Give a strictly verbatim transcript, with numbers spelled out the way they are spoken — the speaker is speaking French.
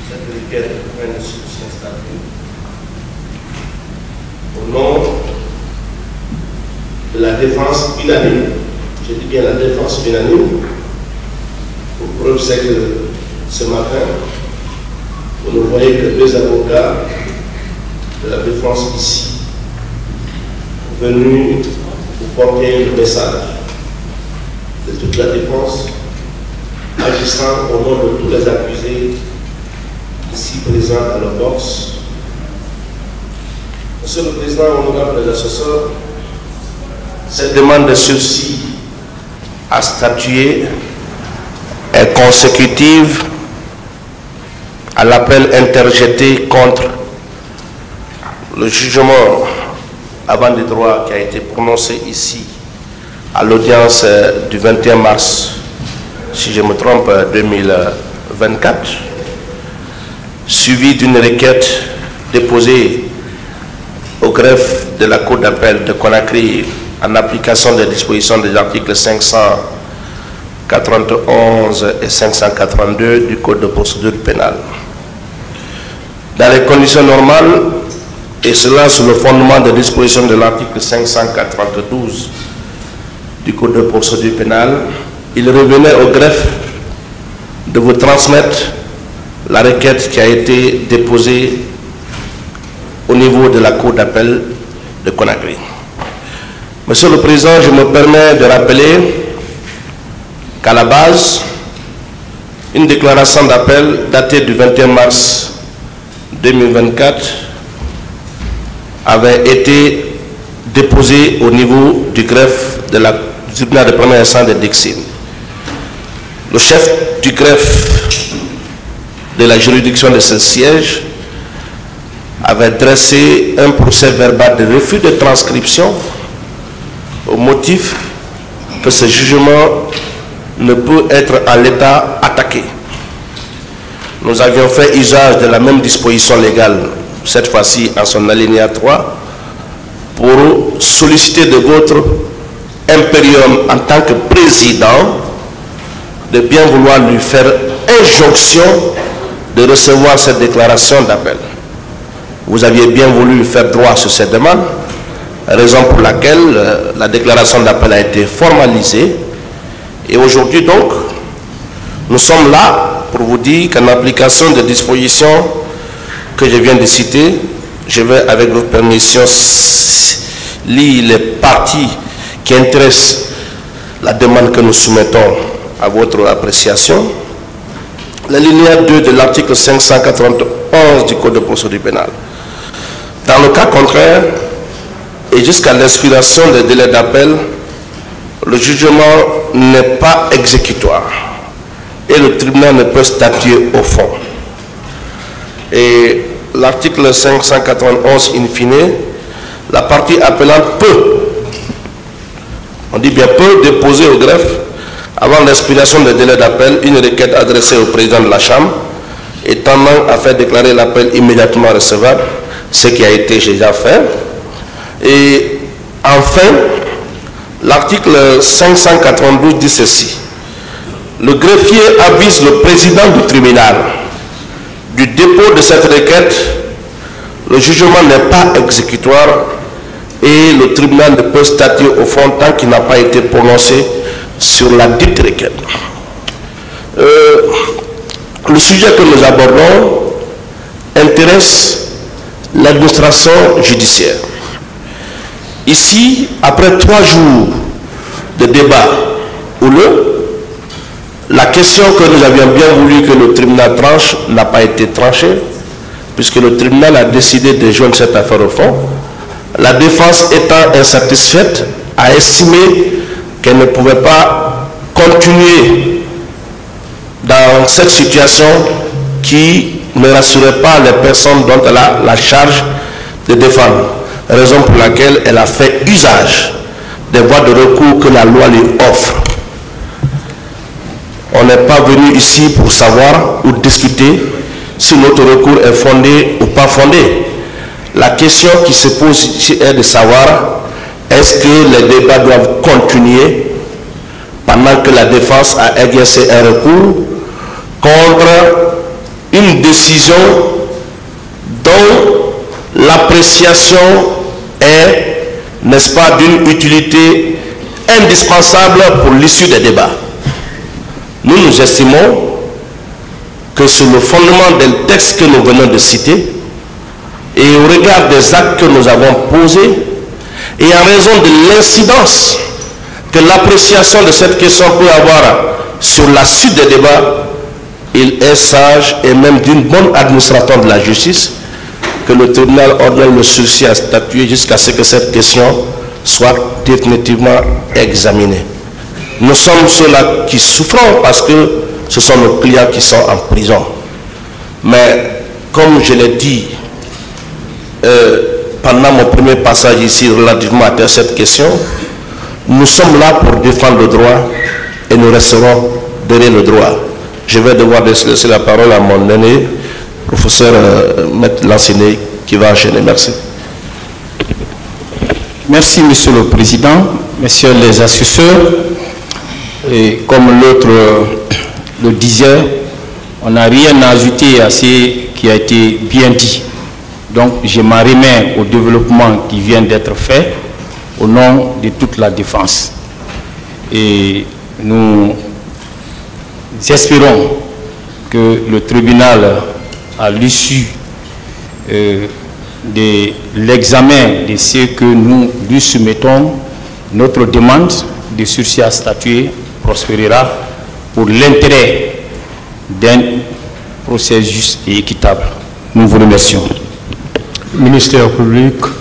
cette requête est en train de s'installer. Au nom de la défense unanime, je dis bien la défense unanime, pour preuve c'est que ce matin, vous ne voyez que deux avocats de la défense ici, venus pour porter le message de toute la défense, agissant au nom de tous les accusés ici présents dans le box. Monsieur le Président, honorable les assesseurs, cette demande de sursis à statuer est consécutive à l'appel interjeté contre le jugement avant des droits qui a été prononcé ici à l'audience du vingt et un mars, si je me trompe, deux mille vingt-quatre, suivi d'une requête déposée au greffe de la Cour d'appel de Conakry en application des dispositions des articles cinq cent quatre-vingt-onze et cinq cent quatre-vingt-deux du Code de procédure pénale. Dans les conditions normales, et cela sous le fondement des dispositions de l'article cinq cent quatre-vingt-douze du Code de procédure pénale, il revenait au greffe de vous transmettre la requête qui a été déposée au niveau de la Cour d'appel de Conakry. Monsieur le Président, je me permets de rappeler qu'à la base, une déclaration d'appel datée du vingt et un mars deux mille vingt-quatre avait été déposée au niveau du greffe de la du tribunal de première instance de Dixine. Le chef du greffe de la juridiction de ce siège avait dressé un procès verbal de refus de transcription au motif que ce jugement ne peut être en l'état attaqué. Nous avions fait usage de la même disposition légale, cette fois-ci en son alinéa trois, pour solliciter de votre impérium en tant que président de bien vouloir lui faire injonction de recevoir cette déclaration d'appel. Vous aviez bien voulu faire droit sur cette demande, raison pour laquelle euh, la déclaration d'appel a été formalisée. Et aujourd'hui donc, nous sommes là pour vous dire qu'en application des dispositions que je viens de citer, je vais avec votre permission lire les parties qui intéressent la demande que nous soumettons à votre appréciation. L'alinéa deux de l'article cinq cent quatre-vingt-onze du Code de procédure pénale. Dans le cas contraire, et jusqu'à l'expiration des délais d'appel, le jugement n'est pas exécutoire et le tribunal ne peut statuer au fond. Et l'article cinq cent quatre-vingt-onze, in fine, la partie appelante peut, on dit bien peut, déposer au greffe, avant l'expiration des délais d'appel, une requête adressée au président de la Chambre et tendant à faire déclarer l'appel immédiatement recevable, ce qui a été déjà fait. Et enfin, l'article cinq cent quatre-vingt-douze dit ceci. Le greffier avise le président du tribunal du dépôt de cette requête. Le jugement n'est pas exécutoire et le tribunal ne peut statuer au fond tant qu'il n'a pas été prononcé sur la dite requête. Euh, le sujet que nous abordons intéresse l'administration judiciaire. Ici, après trois jours de débat houleux, la question que nous avions bien voulu que le tribunal tranche n'a pas été tranchée, puisque le tribunal a décidé de joindre cette affaire au fond. La défense étant insatisfaite, a estimé qu'elle ne pouvait pas continuer dans cette situation qui ne rassurait pas les personnes dont elle a la charge de défendre. Raison pour laquelle elle a fait usage des voies de recours que la loi lui offre. On n'est pas venu ici pour savoir ou discuter si notre recours est fondé ou pas fondé. La question qui se pose ici est de savoir est-ce que les débats doivent continuer pendant que la défense a exercé un recours contre une décision dont l'appréciation est, n'est-ce pas, d'une utilité indispensable pour l'issue des débats. Nous, nous estimons que sur le fondement des textes que nous venons de citer et au regard des actes que nous avons posés et en raison de l'incidence que l'appréciation de cette question peut avoir sur la suite des débats, il est sage et même d'une bonne administration de la justice que le tribunal ordonne le sursis à statuer jusqu'à ce que cette question soit définitivement examinée. Nous sommes ceux-là qui souffrons parce que ce sont nos clients qui sont en prison. Mais comme je l'ai dit euh, pendant mon premier passage ici relativement à cette question, nous sommes là pour défendre le droit et nous resterons derrière le droit. Je vais devoir laisser la parole à mon aîné, professeur euh, Maître Lancené, qui va enchaîner. Merci. Merci, Monsieur le Président, Messieurs les assesseurs. Et comme l'autre le disait, on n'a rien à ajouter à ce qui a été bien dit. Donc, je m'en remets au développement qui vient d'être fait au nom de toute la défense. Et nous espérons que le tribunal, à l'issue euh, de l'examen de ce que nous lui soumettons, notre demande de sursis à statuer prospérera pour l'intérêt d'un procès juste et équitable. Nous vous remercions. Ministère public.